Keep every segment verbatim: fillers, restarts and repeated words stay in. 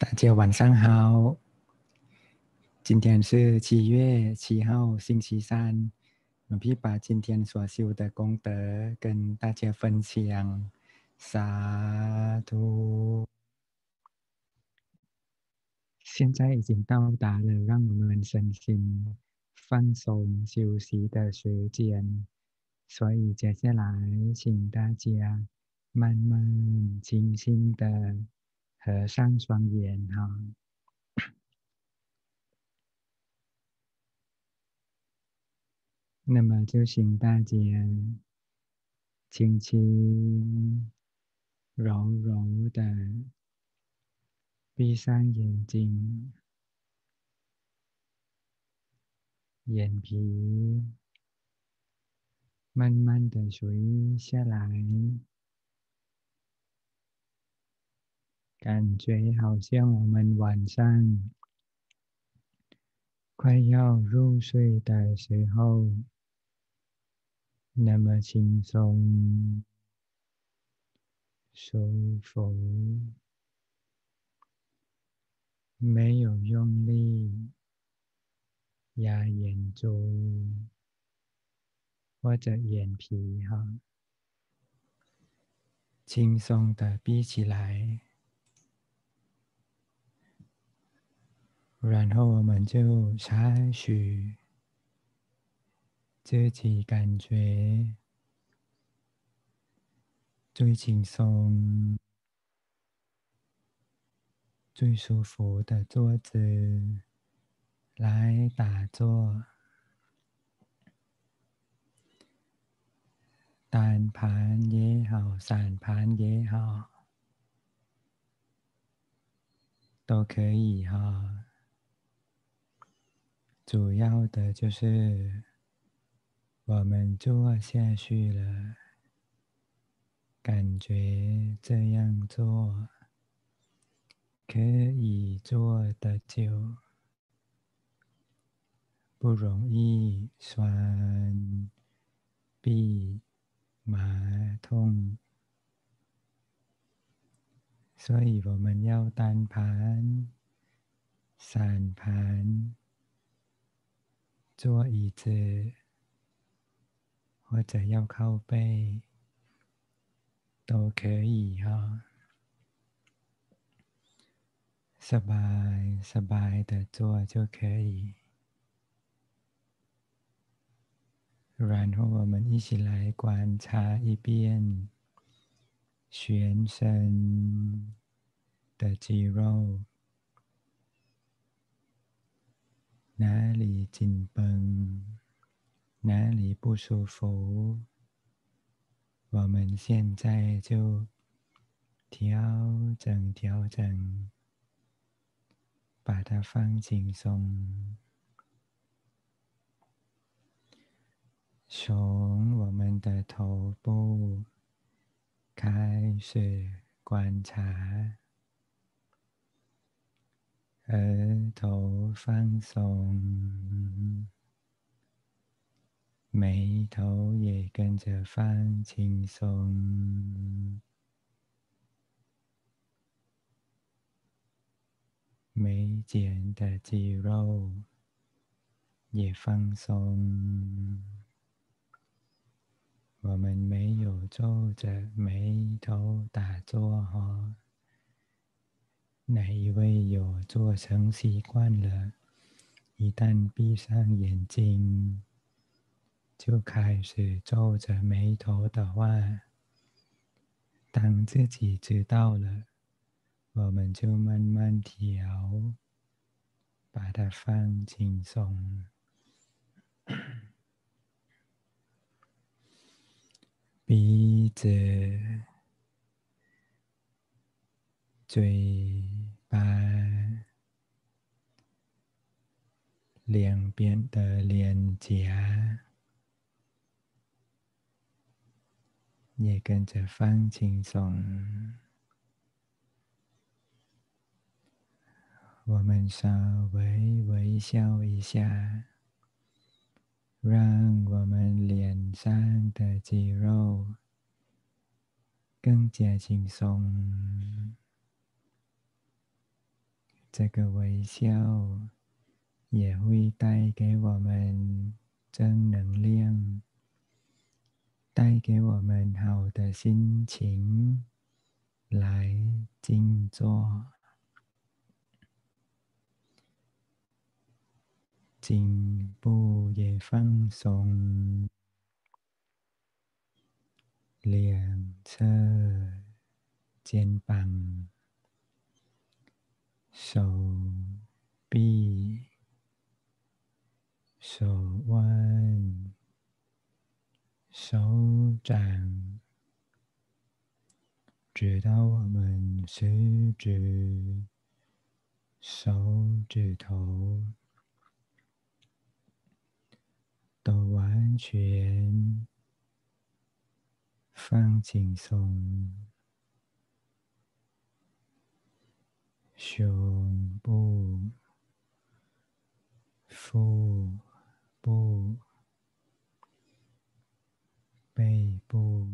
大家晚上好，今天是七月七号，星期三。我必把今天所修的功德跟大家分享，萨土。现在已经到达了让我们身心放松休息的时间，所以接下来请大家慢慢轻轻的合上双眼哈。那么就请大家轻轻、柔柔的闭上眼睛，眼皮慢慢的垂下来，感觉好像我们晚上快要入睡的时候，那么轻松、舒服，没有用力压眼珠或者眼皮哈，轻松的闭起来，然后我们就采取自己感觉最轻松、最舒服的坐姿来打坐，单盘也好，散盘也好，都可以哈。主要的就是我们坐下去了，感觉这样做可以坐得久，不容易酸痹麻痛，所以我们要单盘、散盘、坐椅子或者要靠背都可以哈，สบายสบาย的坐就可以。然后我们一起来观察一遍全身的肌肉，哪里紧绷，哪里不舒服，我们现在就调整调整，把它放轻松。从我们的头部开始观察，额头放松，眉头也跟着放轻松，眉间的肌肉也放松。我们没有皱着眉头打坐哈，哪一位有做成习惯了？一旦闭上眼睛，就开始皱着眉头的话，当自己知道了，我们就慢慢调，把它放轻松。鼻子、嘴巴、两边的脸颊也跟着放轻松。我们稍微微笑一下，让我们脸上的肌肉更加轻松。 这个微笑也会带给我们正能量，带给我们好的心情来静坐。颈部也放松，两侧肩膀、手臂、手腕、手掌，直到我们食指、手指头都完全放轻松，胸部、腹部、背部，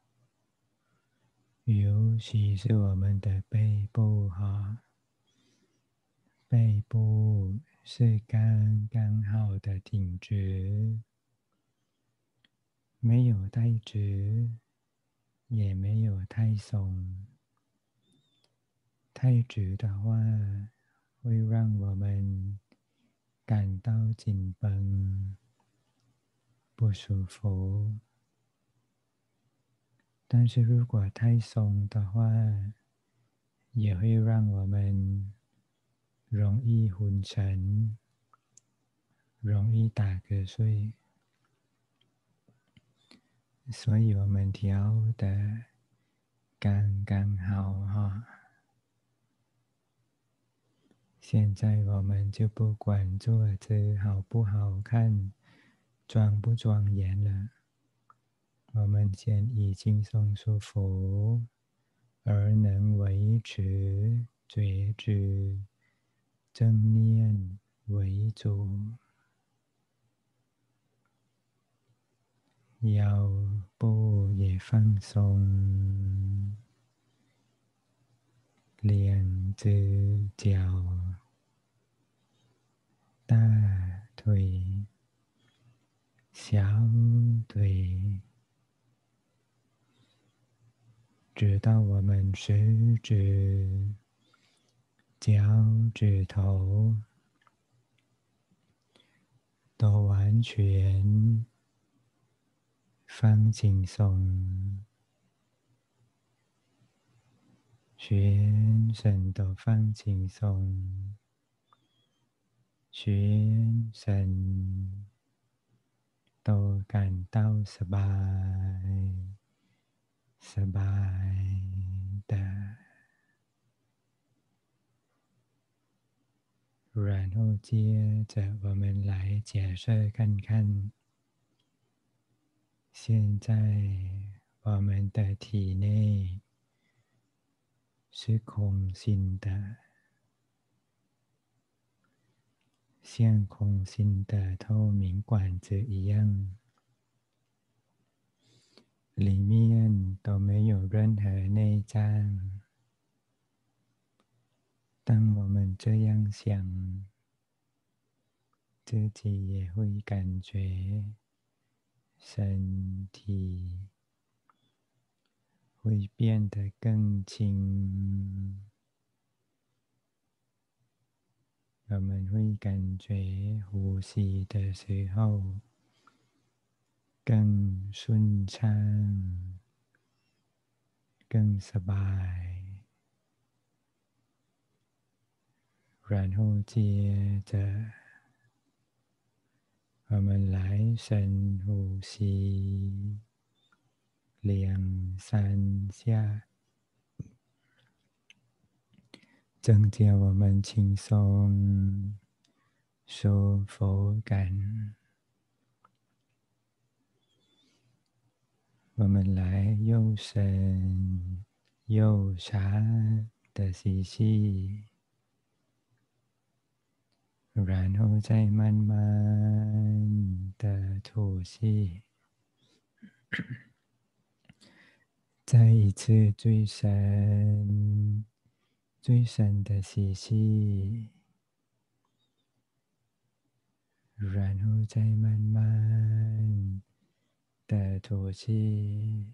尤其是我们的背部哈，背部是刚刚好的挺直，没有太直，也没有太松。太直的话，会让我们感到紧绷、不舒服。但是如果太松的话，也会让我们容易昏沉，容易打瞌睡。所以我们调的刚刚好哈。现在我们就不管坐姿好不好看，庄不庄严了，我们先以轻松舒服，而能维持觉知正念为主。腰部也放松，两只脚、大腿、小腿，直到我们食指、脚趾头都完全放轻松，全身都放轻松，全身都感到สบายสบาย的。然后接着我们来假设看看，现在我们的体内是空心的，像空心的透明管子一样，里面都没有任何内脏。当我们这样想，自己也会感觉身体会变得更轻，我们会感觉呼吸的时候更顺畅，更สบาย然后接着我们来深呼吸两三下，增加我们轻松舒服感。我们来又深又长的吸气，然后再慢慢的吐气。再一次最深最深的吸气，然后再慢慢的吐气。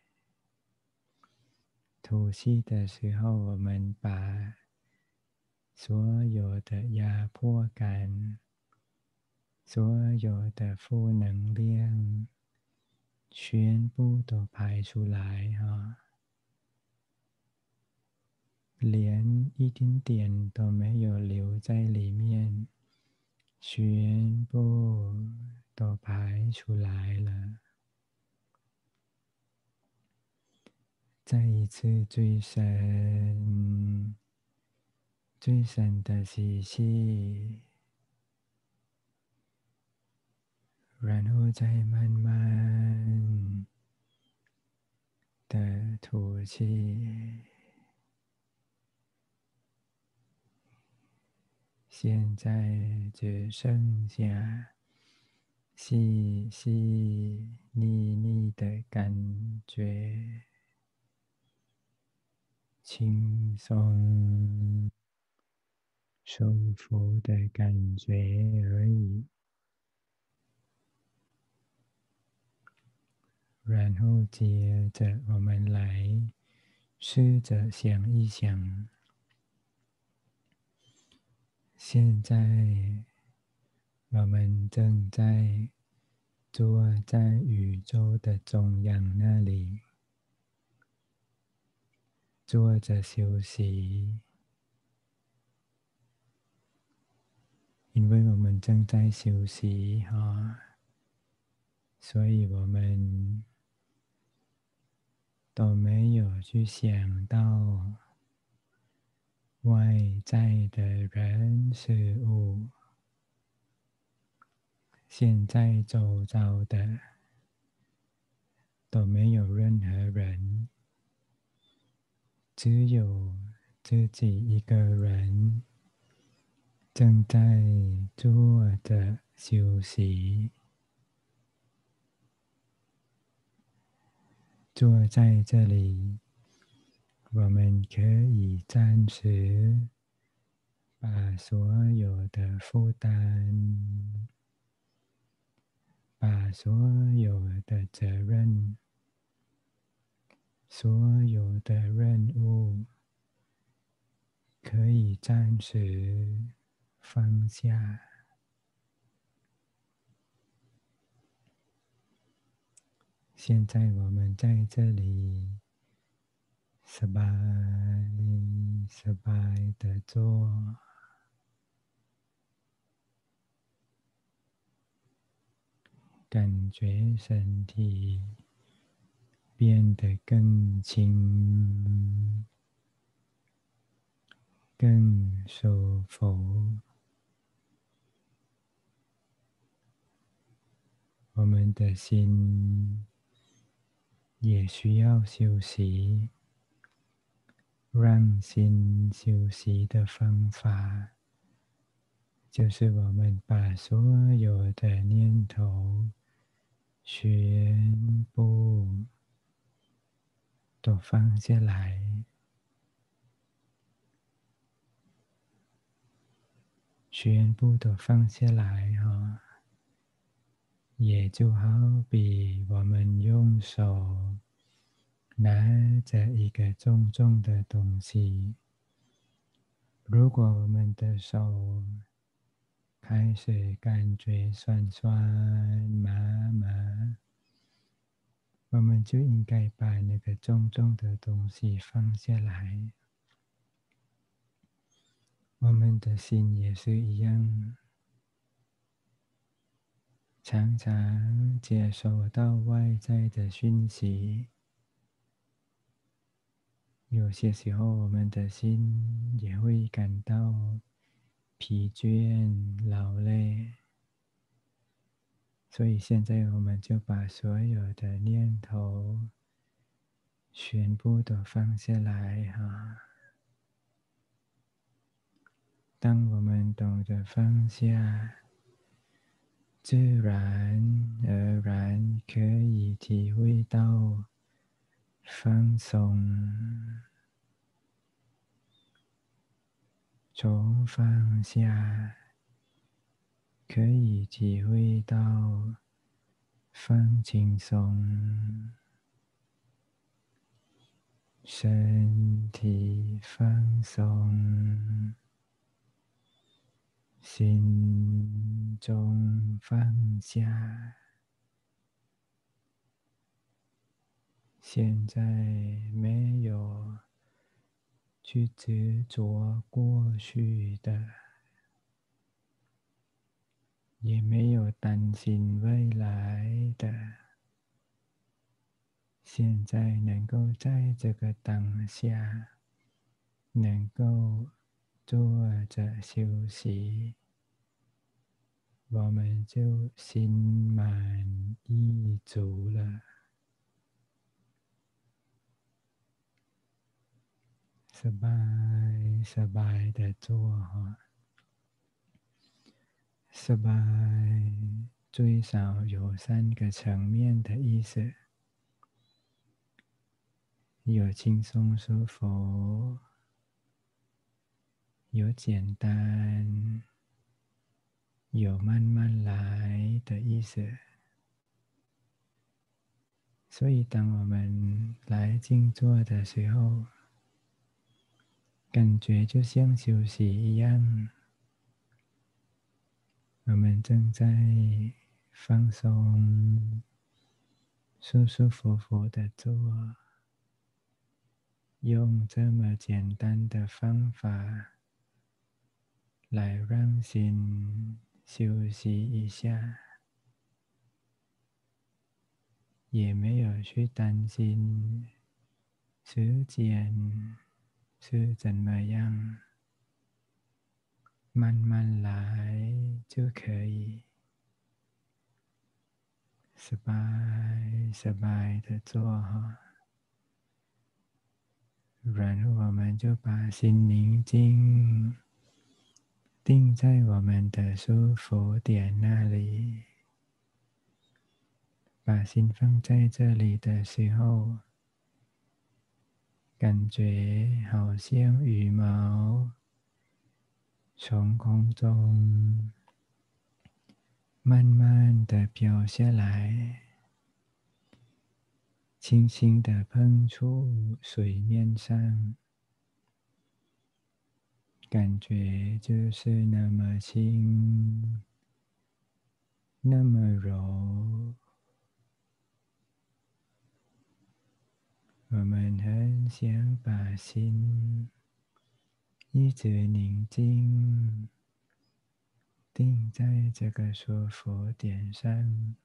吐气的时候，我们把所有的压迫感、所有的负能量，全部都排出来哈，连一点点都没有留在里面，全部都排出来了。再一次最深、最深的吸气，然后再慢慢的吐气。现在只剩下细细腻腻的感觉，轻松舒服的感觉而已。然后接着我们来试着想一想，现在我们正在坐在宇宙的中央那里，坐着休息，因为我们正在休息哈，所以我们都没有去想到外在的人事物，现在周遭的都没有任何人，只有自己一个人正在坐着休息，坐在这里，我们可以暂时把所有的负担、把所有的责任、所有的任务，可以暂时放下。现在我们在这里สบายสบาย的做，感觉身体变得更轻、更舒服。我们的心也需要休息，让心休息的方法，就是我们把所有的念头全部都放下来，全部都放下来哈，也就好比我们用手拿着一个重重的东西，如果我们的手开始感觉酸酸麻麻，我们就应该把那个重重的东西放下来。我们的心也是一样，常常接收到外在的讯息，有些时候我们的心也会感到疲倦、劳累，所以现在我们就把所有的念头全部都放下来哈。当我们懂得放下，自然而然可以体会到放松， 从放下可以体会到放轻松，身体放松，心中放下。现在没有去执着过去的，也没有担心未来的。现在能够在这个当下，能够坐着休息，我们就心满意足了。สบายสบาย的坐哈，สบาย最少有三个层面的意思，有轻松舒服，有简单，有慢慢来的意思。所以当我们来静坐的时候，感觉就像休息一样，我们正在放松，舒舒服服的坐，用这么简单的方法来让心休息一下，也没有去担心时间是怎么样，慢慢来就可以。สบายสบาย的坐哈，然后我们就把心宁静，定在我们的舒服点那里。把心放在这里的时候，感觉好像羽毛从空中慢慢的飘下来，轻轻的碰触水面上，感觉就是那么轻，那么柔。我们很想把心一直宁静，定在这个舒服点上，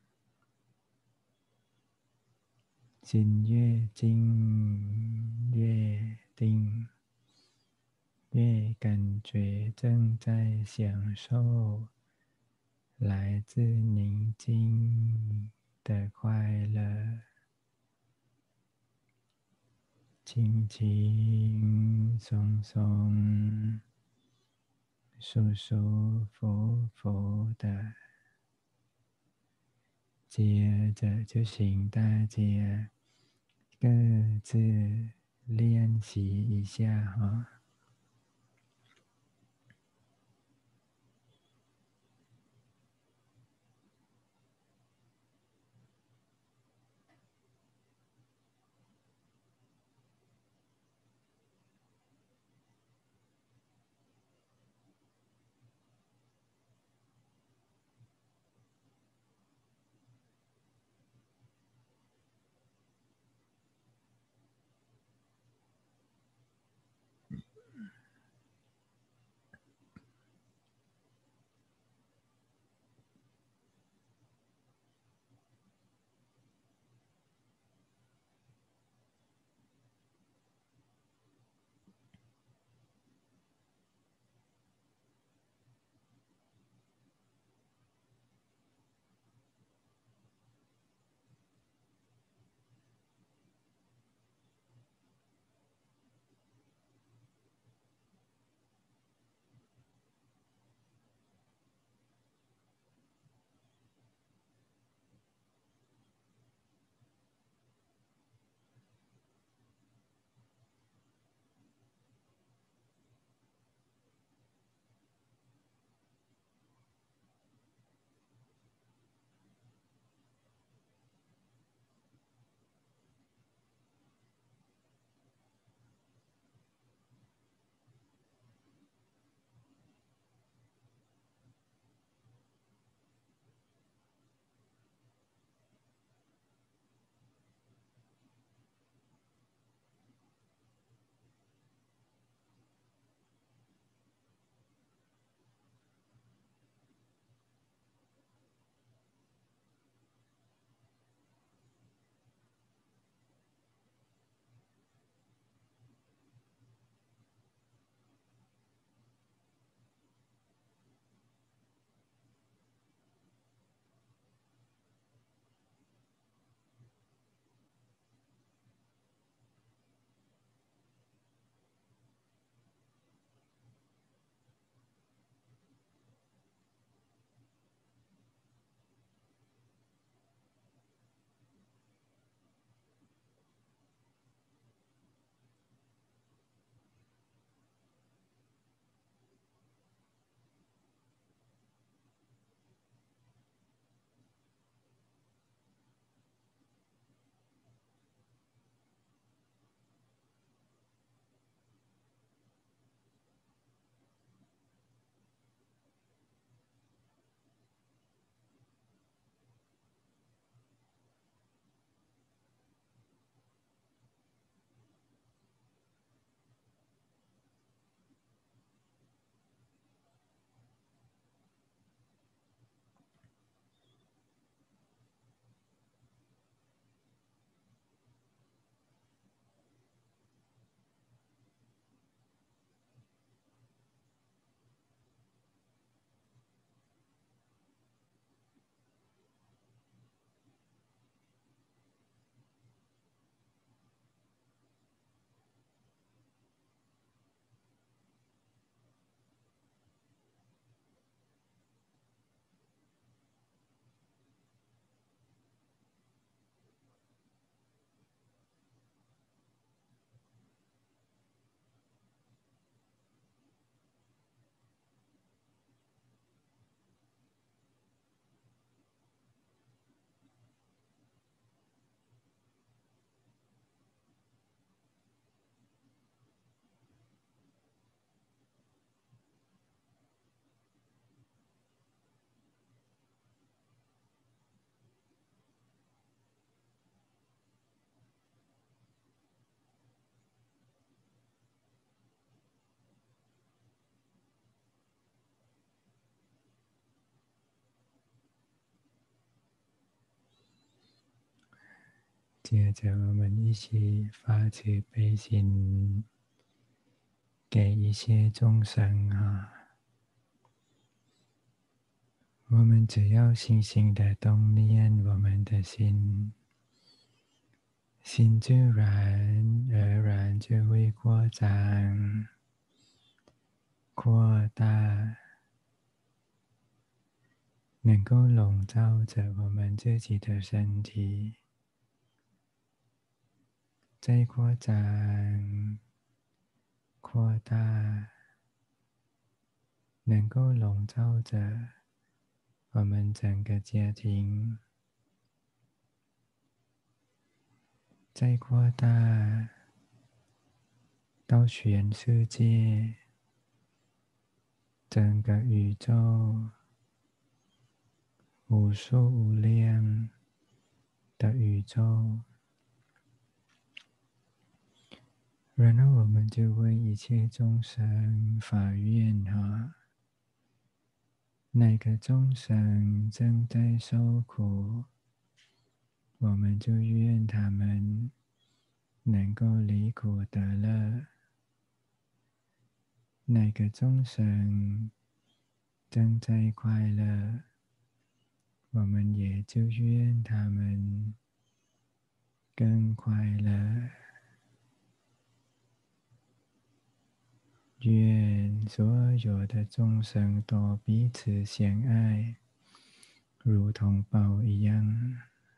心越静越定，越感觉正在享受来自宁静的快乐，轻轻松松，舒舒服服的。接着就请大家各自练习一下哈。 接着我们一起发慈悲心，给一切众生啊！我们只要细心的动念我们的心，心自然而然就会扩张、扩大，能够笼罩着我们自己的身体，再扩张、扩大，能够笼罩着我们整个家庭，再扩大到全世界，整个宇宙，无数无量的宇宙，然后我们就为一切众生发愿哈，哪个众生正在受苦，我们就愿他们能够离苦得乐；哪个众生正在快乐，我们也就愿他们更快乐。愿所有的众生都彼此相爱，如同宝一样。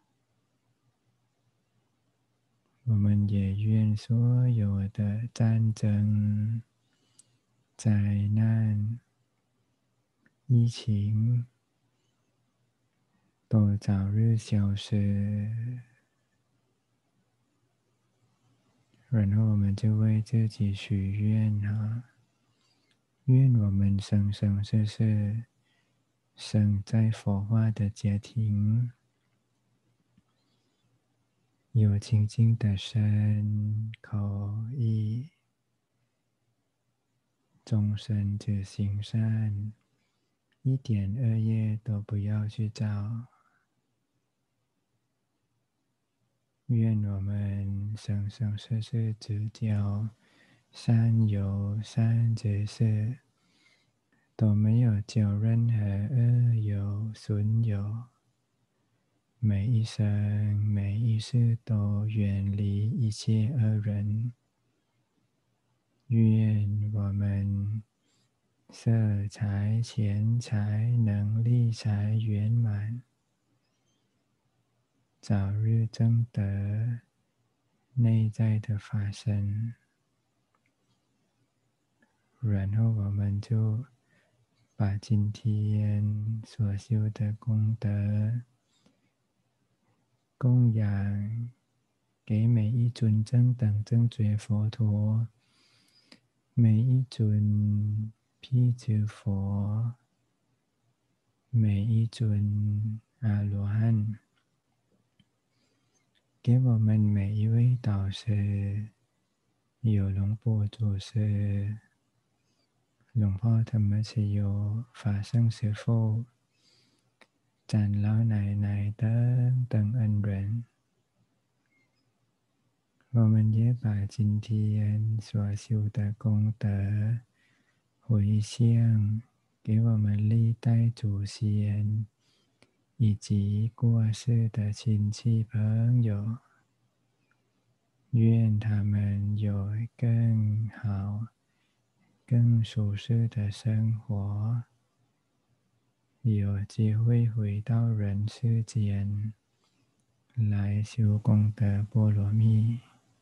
我们也愿所有的战争、灾难、疫情都早日消失。然后我们就为自己许愿啊，愿我们生生世世生在佛化的家庭，有清净的身口意，终身只行善，一点恶业都不要去造。愿我们生生世世只教善有善知识，都没有教任何恶有损友，每一生每一世都远离一切恶人。愿我们色财钱财能力财圆满，早日证得内在的法身。然后我们就把今天所修的功德供养给每一尊正等正觉佛陀，每一尊辟支佛，每一尊阿罗汉，给我们每一位导师，有龙波祖师、龙พ่อธรรมชโย、法圣师父、长老奶奶等等恩人，我们也把今天所修的功德回向给我们历代祖先以及过世的亲戚朋友，愿他们有更好、更舒适的生活，有机会回到人世间来修功德波罗蜜。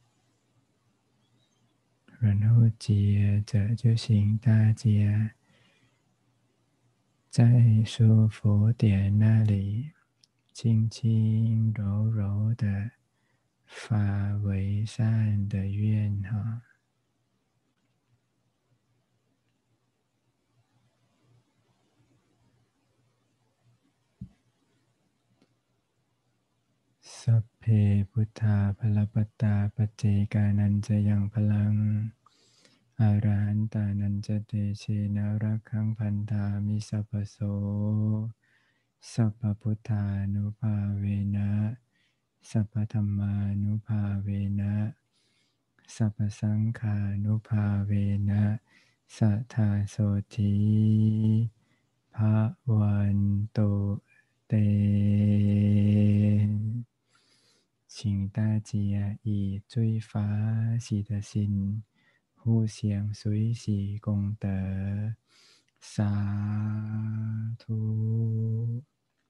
然后接着就请大家在书佛点那里轻轻柔柔的发为善的愿哈。สัพเพพุทธาภลปัตตาปัจเจกานันจะยังพลังอาราหันตานันจะเตเชนะรักขังพันธามิสัพพโสสัพพพุทธานุภาเวนะสัพพธัมมานุภาเวนะสัพพสังฆานุภาเวนะสัทธาโสธีภะวันตุเต请大家以最发喜的心互相随喜功德，สาธุ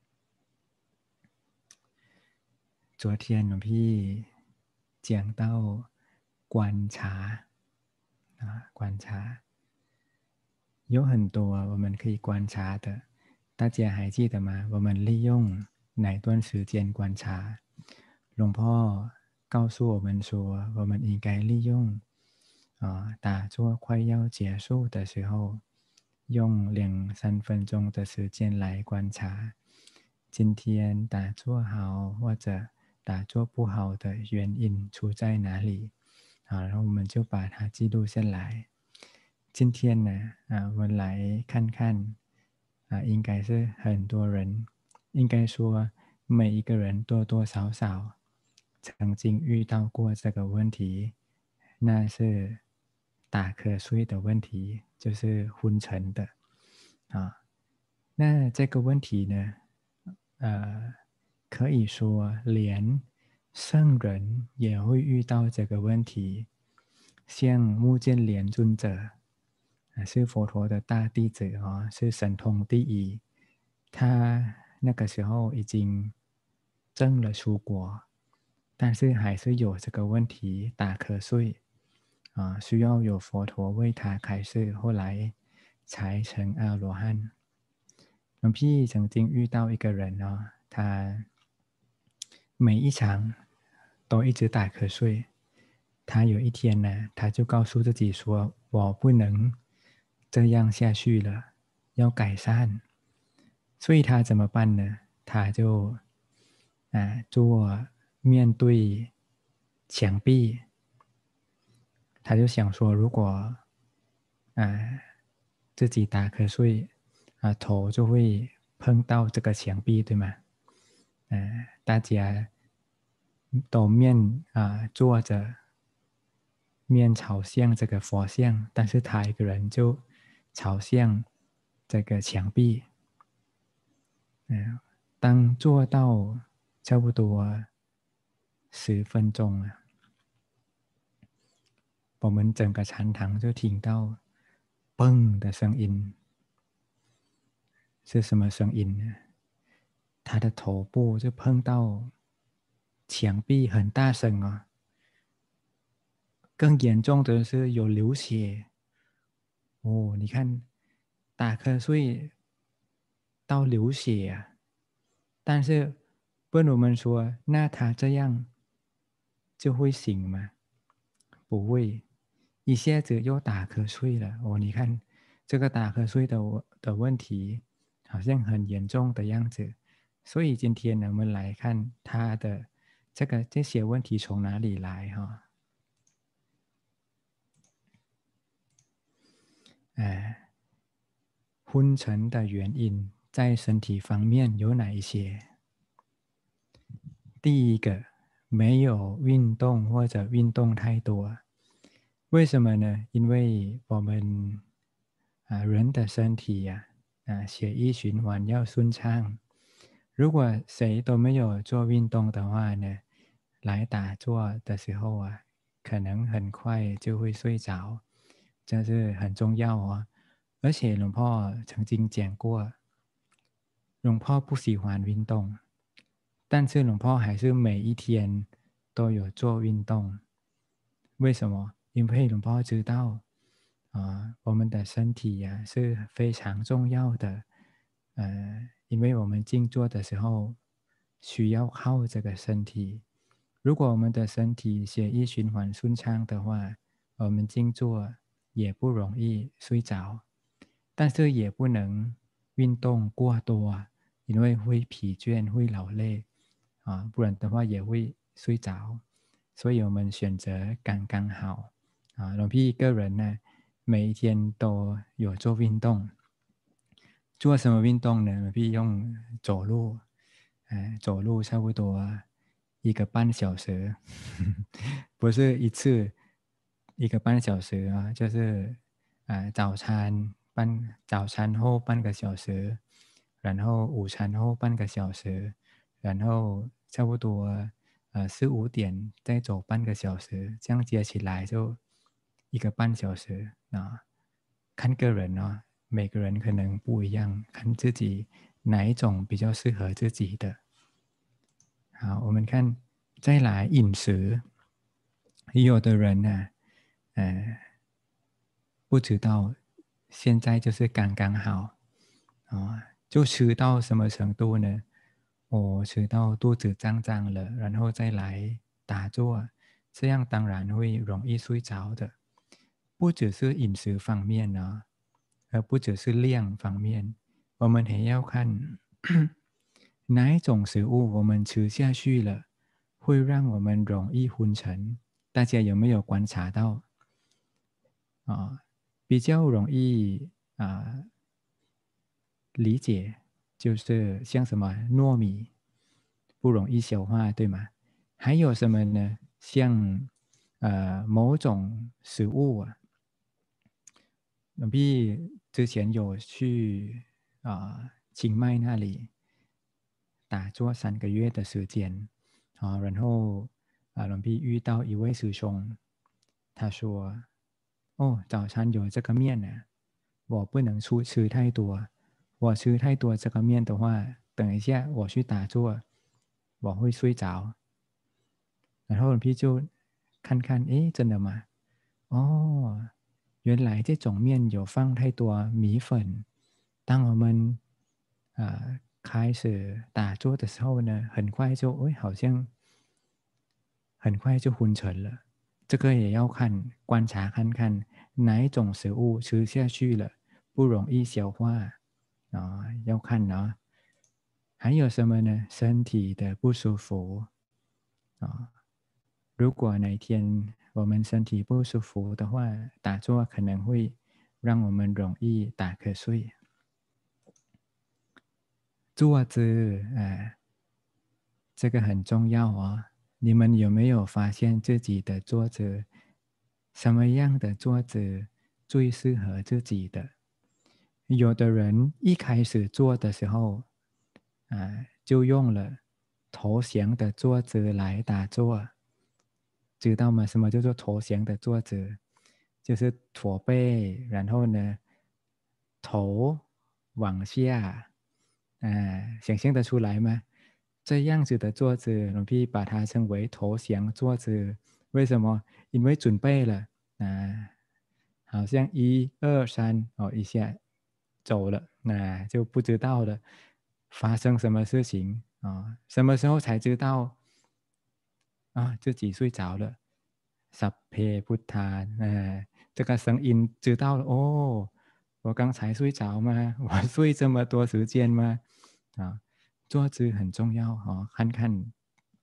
昨天หลวงพี่เจียงเต้ากวน茶啊观察有很多我们可以观察的大家还记得吗我们利用哪段时间观察หลวงพ่อ告诉我们说我们应该利用啊打坐快要结束的时候用两三分钟的时间来观察今天打坐好或者打坐不好的原因出在哪里啊然后我们就把它记录下来今天呢啊我们来看看啊应该是很多人应该说每一个人多多少少曾经遇到过这个问题那是打瞌睡的问题就是昏沉的啊那这个问题呢呃可以说连圣人也会遇到这个问题像目犍连尊者是佛陀的大弟子哦，是神通第一。他那个时候已经证了出国，但是还是有这个问题打瞌睡啊，需要有佛陀为他开示，后来才成阿罗汉。หลวงพี่曾经遇到一个人哦，他每一场都一直打瞌睡。他有一天呢，他就告诉自己说：“我不能这样下去了，要改善。”所以他怎么办呢？他就啊坐面对墙壁，他就想说，如果啊自己打瞌睡啊，头就会碰到这个墙壁，对吗？啊，大家都面啊坐着。面朝向这个佛像，但是他一个人就朝向这个墙壁。嗯，当做到差不多十分钟了，我们整个禅堂就听到嘣的声音，是什么声音呢？他的头部就碰到墙壁，很大声啊！更严重的是有流血。哦，你看，打瞌睡到流血啊！但是问我们说，那他这样就会醒吗？不会，一下子又打瞌睡了。哦，你看这个打瞌睡的的问题好像很严重的样子。所以今天呢，我们来看他的这个这些问题从哪里来哈？哎，昏沉的原因在身体方面有哪一些？第一个，没有运动或者运动太多。为什么呢？因为我们啊人的身体呀啊血液循环要顺畅。如果谁都没有做运动的话呢，来打坐的时候啊，可能很快就会睡着，这是很重要哦。而且หลวงพ่อ曾经讲过，หลวงพ่อ不喜欢运动。但是หลวงพ่อ还是每一天都有做运动。为什么？因为หลวงพ่อ知道啊，我们的身体呀、啊、是非常重要的。呃，因为我们静坐的时候需要靠这个身体。如果我们的身体血液循环顺畅的话，我们静坐也不容易睡着。但是也不能运动过多，因为会疲倦、会劳累。啊，不然的话也会睡着，所以我们选择刚刚好啊。หลวงพี่个人呢，每一天都有做运动，做什么运动呢？หลวงพี่用走路，哎，走路差不多一个半小时，不是一次一个半小时啊，就是啊早餐半早餐后半个小时，然后午餐后半个小时，然后差不多呃四五点再走半个小时，这样接起来就一个半小时啊。看个人哦，每个人可能不一样，看自己哪一种比较适合自己的。好，我们看再来饮食，有的人呢，呃，不知道现在就是刚刚好啊，就吃到什么程度呢？我吃到肚子胀胀了，然后再来打坐，这样当然会容易睡着的。不只是饮食方面呢，而不只是量方面，我们还要看哪一种食物我们吃下去了，会让我们容易昏沉。大家有没有观察到啊？比较容易啊理解，就是像什么糯米不容易消化，对吗？还有什么呢？像呃某种食物啊，พี่之前有去啊清迈那里打坐三个月的时间啊，然后啊，龙พี่遇到一位师兄，他说：“哦，早餐有这个面呢，我不能出吃太多，我吃太多这个面的话，等一下我去打坐，我会睡着。”然后พี่就看看，诶，真的吗？哦，原来这种面有放太多米粉。当我们呃开始打坐的时候呢，很快就，哎，好像很快就昏沉了。这个也要看观察看看哪一种食物吃下去了不容易消化啊，要看啊。还有什么呢？身体的不舒服啊。如果哪一天我们身体不舒服的话，打坐可能会让我们容易打瞌睡。坐姿，呃，这个很重要哦。你们有没有发现自己的坐姿，什么样的坐姿最适合自己的？有的人一开始坐的时候，啊，就用了投降的坐姿来打坐，知道吗？什么叫做投降的坐姿？就是驼背，然后呢，头往下，啊，想象得出来吗？这样子的坐姿，龙พี่把它称为投降坐姿。为什么？因为准备了啊，好像一二三哦一下走了，那就不知道了发生什么事情啊？什么时候才知道啊自己睡着了？สัพเพพุทธา呃，这个声音知道了哦，我刚才睡着吗？我睡这么多时间吗？啊，坐姿很重要哦，看看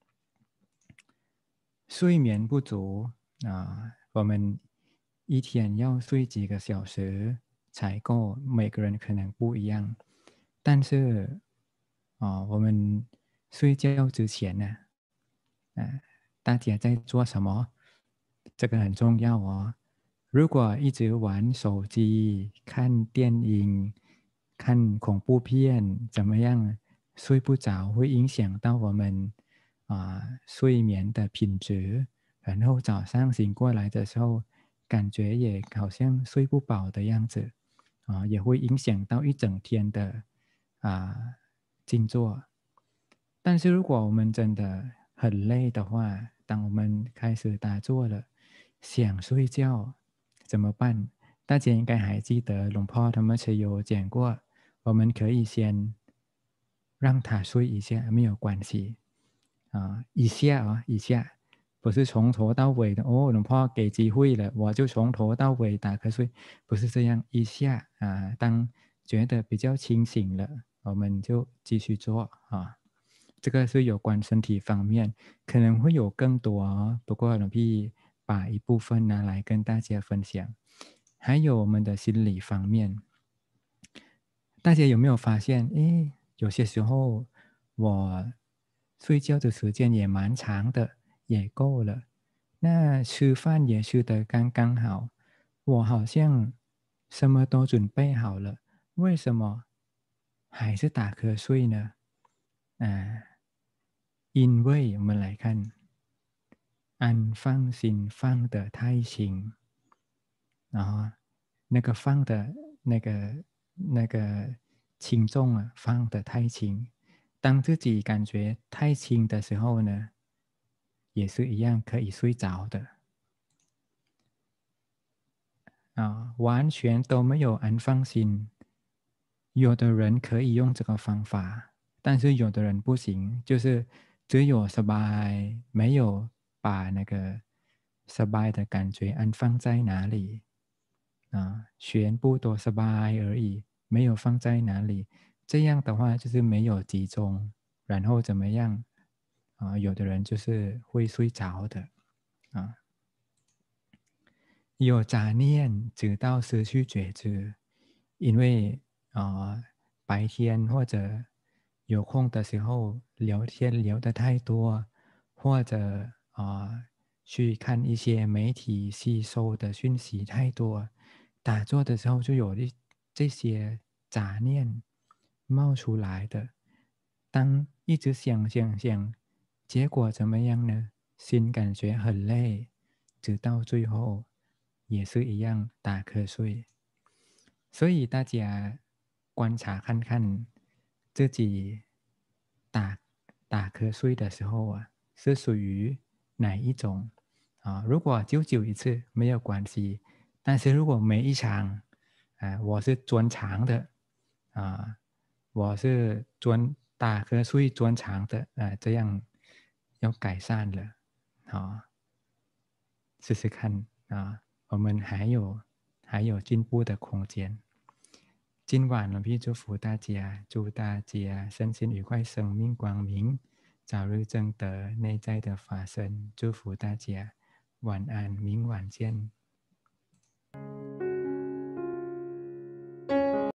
睡眠不足啊，我们一天要睡几个小时才够？每个人可能不一样，但是啊，我们睡觉之前呢，啊，大家在做什么？这个很重要哦。如果一直玩手机、看电影、看恐怖片，怎么样？睡不着，会影响到我们啊睡眠的品质。然后早上醒过来的时候，感觉也好像睡不饱的样子啊，也会影响到一整天的啊静坐。但是如果我们真的很累的话，当我们开始打坐了，想睡觉怎么办？大家应该还记得龙พ่อธรรมชโย讲过，我们可以先让他睡一下，没有关系啊，一下啊，一下，不是从头到尾的哦。龙พ่อ给机会了，我就从头到尾打瞌睡，不是这样，一下啊，当觉得比较清醒了，我们就继续做啊。这个是有关身体方面，可能会有更多哦，不过龙พี่把一部分拿来跟大家分享。还有我们的心理方面，大家有没有发现？诶，有些时候我睡觉的时间也蛮长的，也够了。那吃饭也吃得刚刚好，我好像什么都准备好了，为什么还是打瞌睡呢？啊，因为我们来看，安放心放得太轻，然后那个放的那个那个轻重啊，放得太轻。当自己感觉太轻的时候呢，也是一样可以睡着的啊，完全都没有安放心。有的人可以用这个方法，但是有的人不行，就是只有 s b a 没有把那个 s b a 的感觉安放在哪里啊，全部都 s b a 而已，没有放在哪里。这样的话就是没有集中，然后怎么样啊？有的人就是会睡着的啊。有杂念，直到失去觉知，因为啊、呃白天或者有空的时候聊天聊得太多，或者啊、呃去看一些媒体吸收的讯息太多，打坐的时候就有一这些杂念冒出来的。当一直想想想，结果怎么样呢？心感觉很累，直到最后也是一样打瞌睡。所以大家观察看看自己打打瞌睡的时候啊，是属于哪一种啊？如果久久一次没有关系，但是如果每一场啊，我是专长的啊，我是专打瞌睡专长的啊，这样要改善了啊，试试看啊，我们还有还有进步的空间。今晚呢，พี่祝福大家，祝大家身心愉快，生命光明，早日证得内在的法身。祝福大家，晚安，明晚见。